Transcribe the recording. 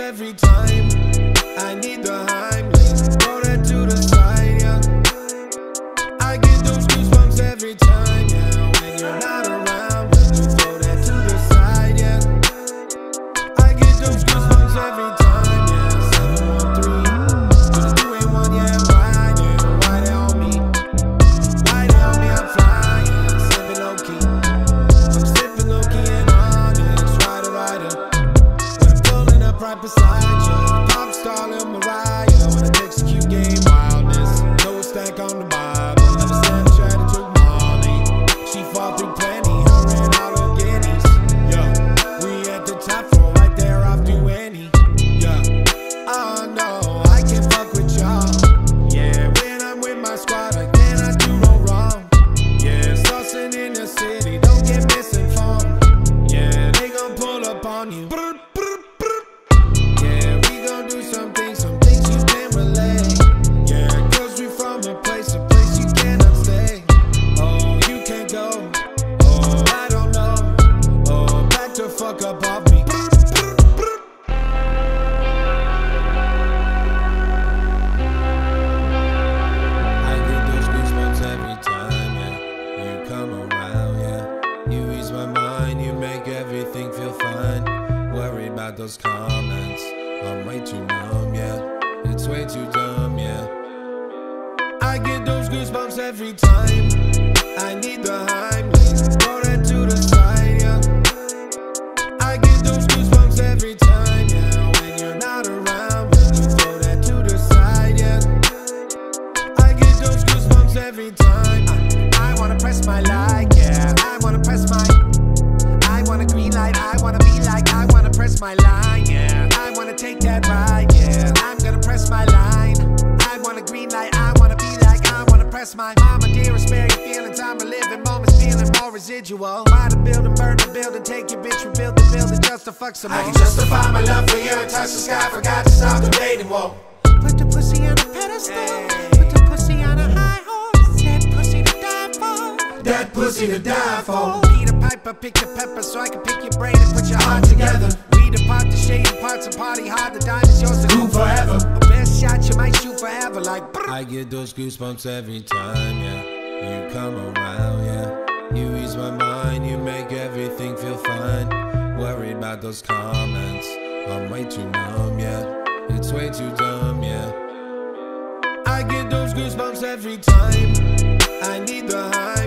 every time. I need the Heimlich, throw that to the side, yeah. I get those goosebumps every time, yeah. When you're not around, when you throw that to the side, yeah. I get those goosebumps every time, yeah. 713, to the 281, yeah, I'm riding. Why they on me? Why they on me? I'm flying, sippin low-key. I'm sippin low-key and Onyx, ridin. When I'm pulling up right beside you, pop star Lil Mariah. When I execute game wildness, no stack on the Bible. Never Snapchat and took Molly. She fought through plenty, her and all her guineas. Yeah, we at the top floor, right there off to any. Yeah, oh no, I can't fuck with y'all. Yeah, when I'm with my squad, I cannot do no wrong. Yeah, saucing in the city, don't get misinformed. Yeah, they gon' pull up on you. Yeah, we gon' do some things you can't relate. Yeah, cause we from a place you cannot stay. Oh, you can't go. Oh, I don't know. Oh, back the fuck up off me. I get those goosebumps every time, yeah. You come around, yeah. You ease my mind, you make everything feel fine. Worried about those comments, I'm way too numb, yeah. It's way too dumb, yeah. I get those goosebumps every time. I need the Heimlich, throw that to the side, yeah. I get those goosebumps every time, yeah. When you're not around, when you throw that to the side, yeah. I get those goosebumps every time. I wanna press my like, yeah. I wanna press my, I want a green light, I wanna be like, I wanna press my line, yeah. I wanna take that ride, yeah. I'm gonna press my line. I want a green light, I wanna be like, I wanna press my mama, dearest, spare your feelings. I'm reliving moments, feeling more residual. Buy the building, burn the building, take your bitch, rebuild the building just to fuck some more. I can justify my love for you and touch the sky, forgot to stop the dating wall. Put the pussy on a pedestal, put the pussy on a high horse. That pussy to die for, that pussy to die for. Peter Piper, pick the pepper so I can pick your brain and put your heart together. Read apart the shady parts and party hard, the diamond's yours to do forever. The best shot you might shoot forever, like brr. I get those goosebumps every time, yeah. You come around, yeah. You ease my mind, you make everything feel fine. Worried about those comments, I'm way too numb, yeah. It's way too dumb, yeah. I get those goosebumps every time. I need the high.